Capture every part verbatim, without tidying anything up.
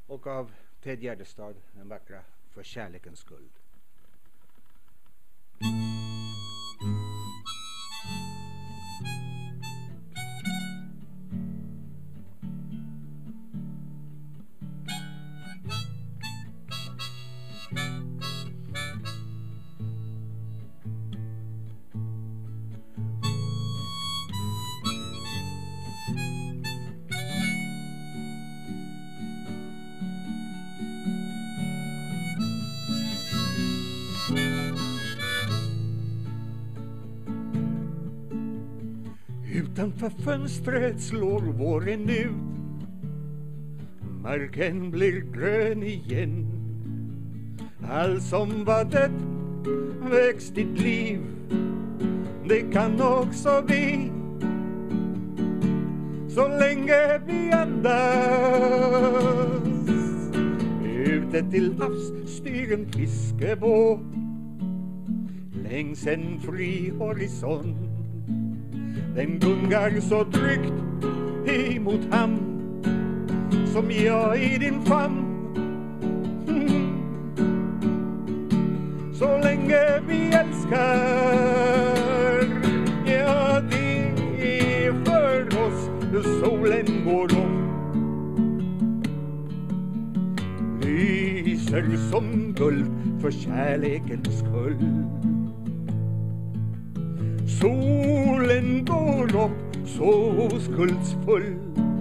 och av Ted Gärdestad, den vackra För kärlekens skuld. Utanför fönstret slår våren ut. Marken blir grön igen. Allt som var dött växt till liv. Det kan också vi, så länge vi andas. Ute till havs styr en fiskebåt längs en fri horisont. Den gungar så tryggt emot hamn, som jag i din famn. Mm. Så länge vi älskar, ja, det är för oss solen går upp. Lyser som guld för kärlekens skull. Solen går upp så skuldsfull,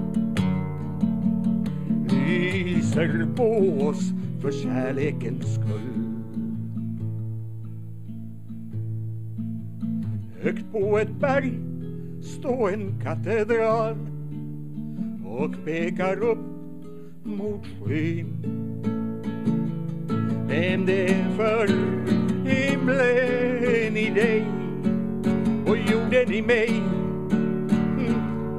lyser på oss för kärlekens skull. Högt på ett berg står en katedral och pekar upp mot skyn. Men det är för himlen i dig och jorden i mig. Mm.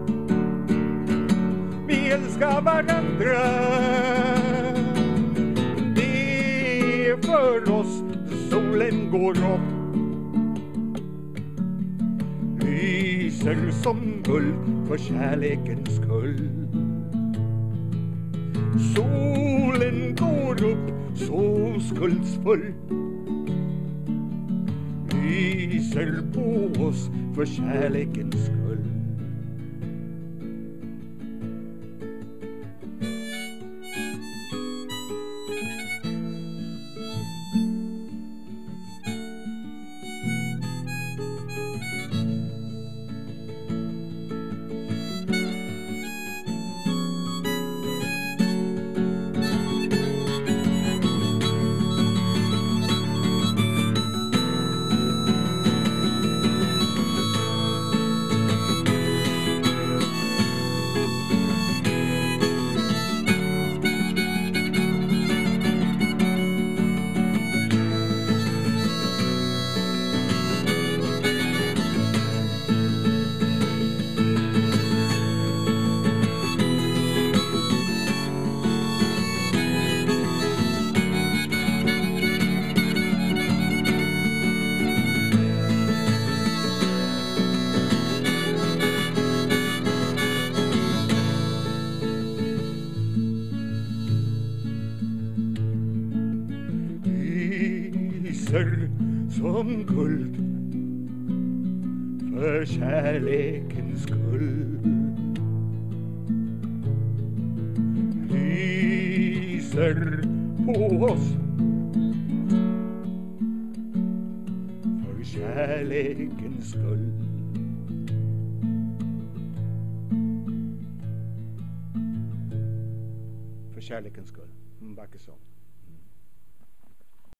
Vi älskar varandra. Det är för oss solen går upp. Lyser som guld för kärlekens skull. Solen går upp så skuldsfull, lyser på oss för kärlekens skull. Som guld för kärlekens skull. Lyser på oss för kärlekens skull. För kärlekens skull. En vacker sång.